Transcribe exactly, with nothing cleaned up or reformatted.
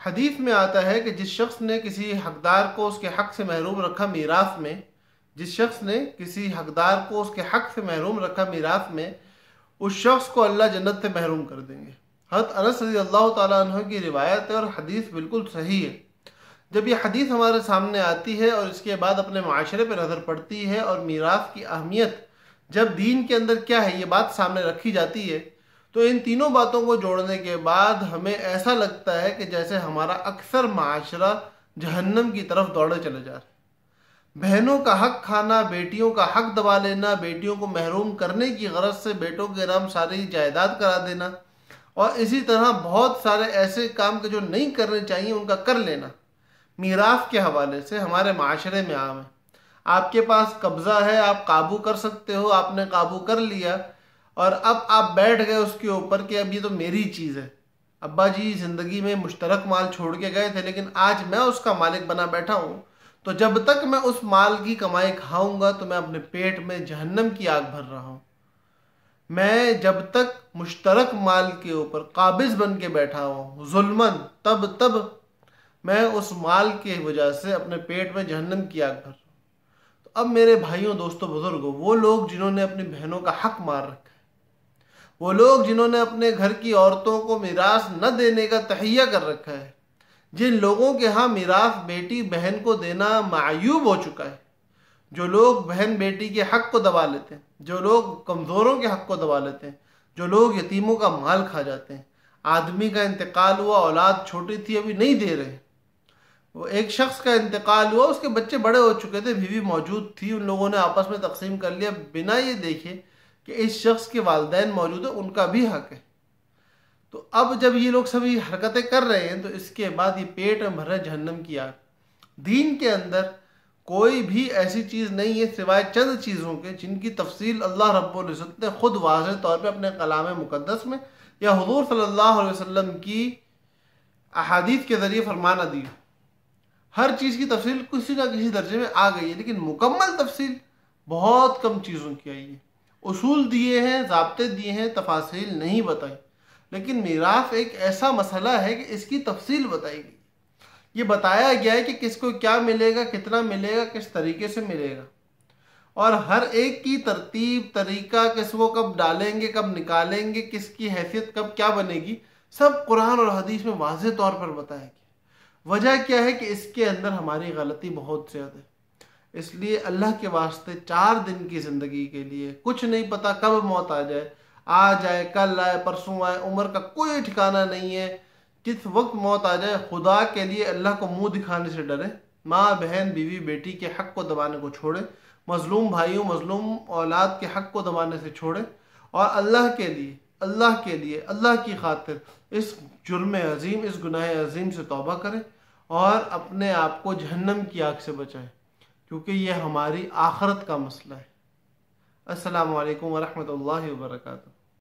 حدیث میں آتا ہے کہ جس شخص نے کسی حقدار کو اس کے حق سے محروم رکھا میراث میں جس شخص نے کسی حقدار کو اس کے حق سے محروم رکھا میراث میں اس شخص کو اللہ جنت سے محروم کر دیں گے۔ حضرت انس رضی اللہ تعالیٰ عنہ کی روایت ہے اور حدیث بالکل صحیح ہے۔ جب یہ حدیث ہمارے سامنے آتی ہے اور اس کے بعد اپنے معاشرے پہ نظر پڑتی ہے اور میراث کی اہمیت جب دین کے اندر کیا ہے یہ بات سامنے رکھی جاتی ہے، تو ان تینوں باتوں کو جوڑنے کے بعد ہمیں ایسا لگتا ہے کہ جیسے ہمارا اکثر معاشرہ جہنم کی طرف دوڑے چلے جا رہے۔ بہنوں کا حق کھانا، بیٹیوں کا حق دبا لینا، بیٹیوں کو محروم کرنے کی غرض سے بیٹوں کے نام ساری جائیداد کرا دینا، اور اسی طرح بہت سارے ایسے کام کے جو نہیں کرنے چاہیے ان کا کر لینا، میراث کے حوالے سے ہمارے معاشرے میں عام ہے۔ آپ کے پاس قبضہ ہے، آپ قابو کر سکتے ہو، آپ نے قابو کر لیا، اور اب آپ بیٹھ گئے اس کے اوپر کہ اب یہ تو میری چیز ہے۔ ابا جی زندگی میں مشترک مال چھوڑ کے گئے تھے، لیکن آج میں اس کا مالک بنا بیٹھا ہوں، تو جب تک میں اس مال کی کمائی کھاؤں گا تو میں اپنے پیٹ میں جہنم کی آگ بھر رہا ہوں۔ میں جب تک مشترک مال کے اوپر قابض بن کے بیٹھا ہوں ظلمن، تب تب میں اس مال کی وجہ سے اپنے پیٹ میں جہنم کی آگ بھر رہا ہوں۔ تو اب میرے بھائیوں، دوستوں، بزرگوں، وہ لوگ جنہوں نے اپنی بہنوں کا حق مار رکھا ہے، وہ لوگ جنہوں نے اپنے گھر کی عورتوں کو میراث نہ دینے کا تہیہ کر رکھا ہے، جن لوگوں کے ہاں میراث بیٹی بہن کو دینا معیوب ہو چکا ہے، جو لوگ بہن بیٹی کے حق کو دبا لیتے ہیں، جو لوگ کمزوروں کے حق کو دبا لیتے ہیں، جو لوگ یتیموں کا مال کھا جاتے ہیں، آدمی کا انتقال ہوا، اولاد چھوٹی تھی ابھی نہیں دے رہے، وہ ایک شخص کا انتقال ہوا، اس کے بچے بڑے ہو چکے تھے، بیوی موجود تھی، ان لوگوں نے آپس میں تقسیم کر لیا بنا یہ دیکھے کہ اس شخص کے والدین موجود ہیں، ان کا بھی حق ہے۔ تو اب جب یہ لوگ سبھی حرکتیں کر رہے ہیں تو اس کے بعد یہ پیٹ میں بھر ہے جہنم کی آگ۔ دین کے اندر کوئی بھی ایسی چیز نہیں ہے سوائے چند چیزوں کے جن کی تفصیل اللہ رب العزت نے خود واضح طور پہ اپنے کلام مقدس میں یا حضور صلی اللہ علیہ وسلم کی احادیث کے ذریعے فرمانا دی۔ ہر چیز کی تفصیل کسی نہ کسی درجے میں آ گئی ہے، لیکن مکمل تفصیل بہت کم چیزوں کی آئی ہے۔ اصول دیے ہیں، ضابطے دیے ہیں، تفاصیل نہیں بتائی، لیکن میراث ایک ایسا مسئلہ ہے کہ اس کی تفصیل بتائی گئی۔ یہ بتایا گیا ہے کہ کس کو کیا ملے گا، کتنا ملے گا، کس طریقے سے ملے گا، اور ہر ایک کی ترتیب، طریقہ، کس کو کب ڈالیں گے، کب نکالیں گے، کس کی حیثیت کب کیا بنے گی، سب قرآن اور حدیث میں واضح طور پر بتایا گیا۔ وجہ کیا ہے کہ اس کے اندر ہماری غلطی بہت زیادہ ہے۔ اس لیے اللہ کے واسطے چار دن کی زندگی کے لیے کچھ نہیں پتا کب موت آ جائے، آ جائے، کل آئے، پرسوں آئے، عمر کا کوئی ٹھکانہ نہیں ہے، کس وقت موت آ جائے، خدا کے لیے اللہ کو منہ دکھانے سے ڈرے، ماں، بہن، بیوی، بیٹی کے حق کو دبانے کو چھوڑے، مظلوم بھائیوں، مظلوم اولاد کے حق کو دبانے سے چھوڑے، اور اللہ کے لیے اللہ کے لیے اللہ کی خاطر اس جرم عظیم، اس گناہ عظیم سے توبہ کریں اور اپنے آپ کو جہنم کی آگ سے بچائیں، کیونکہ یہ ہماری آخرت کا مسئلہ ہے۔ السلام علیکم ورحمۃ اللہ وبرکاتہ۔